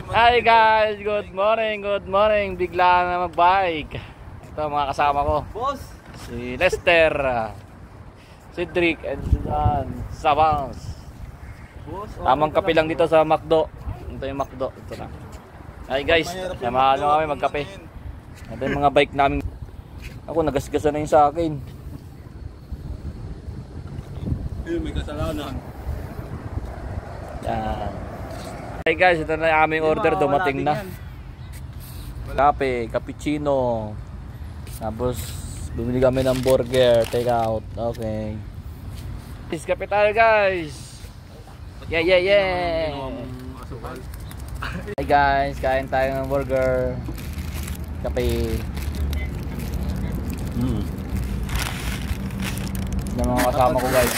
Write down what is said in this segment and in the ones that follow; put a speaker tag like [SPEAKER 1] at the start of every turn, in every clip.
[SPEAKER 1] Hi guys, good morning, good morning. Bigla na mag-bike. Ito mga kasama ko.
[SPEAKER 2] Boss!
[SPEAKER 1] Si Lester, Cedric, and Savans.
[SPEAKER 2] Boss,
[SPEAKER 1] Tamang kape lang dito sa McDo. Ito yung McDo. Ito na. Hi guys, samahan nyo kami magkape. Ito yung mga bike namin. Ako, nagasgasan na yung sa akin.
[SPEAKER 2] may kasalanan.
[SPEAKER 1] Yan. Hi guys, ito na yung aming order. Dumating na. Kape, cappuccino. Tapos, bumili kami ng burger. Take out. Okay. Please, kape tayo guys. Yeah, yeah, yeah. Hi guys, kain tayo ng burger. Kape. Ito mga kasama ko guys.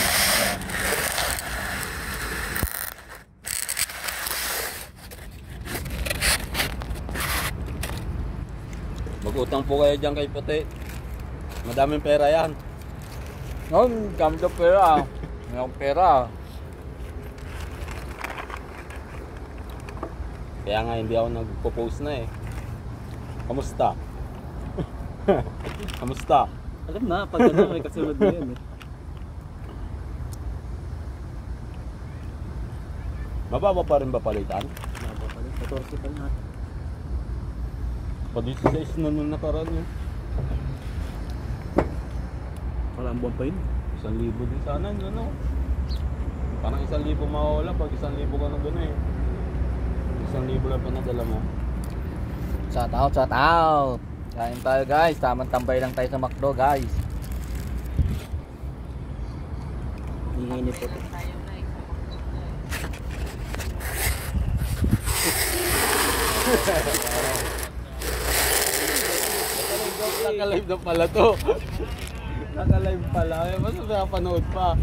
[SPEAKER 2] Mag-utang po kayo dyan kay Puti. Madaming pera yan.
[SPEAKER 1] No, dami ng pera. May akong pera.
[SPEAKER 2] Kaya nga hindi ako nagpo-post na eh. Kamusta? Kamusta?
[SPEAKER 3] Alam na, pag ano, may kasunod na yun eh.
[SPEAKER 2] Mababa pa rin ba palitan?
[SPEAKER 3] Mababa pa rin, 14 pa na.
[SPEAKER 2] Pa dito sa na nung nakaraan yun.
[SPEAKER 3] Walang buwan pa yun.
[SPEAKER 2] 1,000 din sana yun, ano? Parang 1,000 mawawala pag 1,000 ka na gano'n eh. 1,000 lang pinadala mo.
[SPEAKER 1] Shout out, shout out. Kain tayo guys. Tamang tambay lang tayo sa McDo guys.
[SPEAKER 3] Ingay ni Puti.
[SPEAKER 2] Naka-live na pala to. Naka-live pala. Eh, basta nakapanood pa.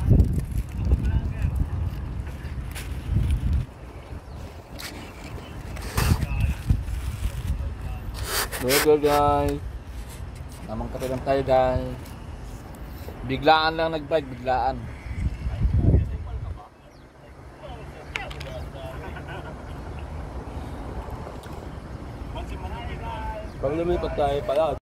[SPEAKER 1] Burger guys. Tamang kape lang tayo guys. Biglaan lang nag-bike, biglaan.
[SPEAKER 2] Pag lumipat tayo pala.